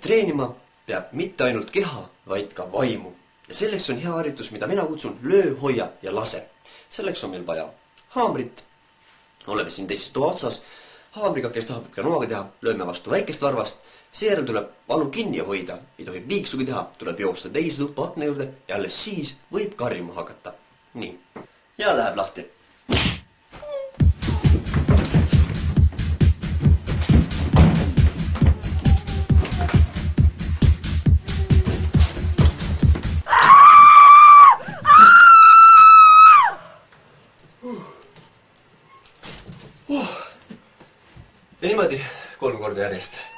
treenima peab mitte ainult keha, vaid ka vaimu. Ja selleks on hea harjutus, mida mina kutsun löö, hoia ja lase. Selleks on meil vaja haamrit. Oleme siin teises toa otsas. Haamriga, kes tahab ka noaga teha, lööme vastu väikest varvast. Seejärel tuleb valu kinni hoida. Ei tohi piiksugi teha. Tuleb joosta teise tuppa akna juurde ja alles siis võib karjuma hakata. Nii. Ja läheb lahti. Ja niimoodi 3 korda järjest.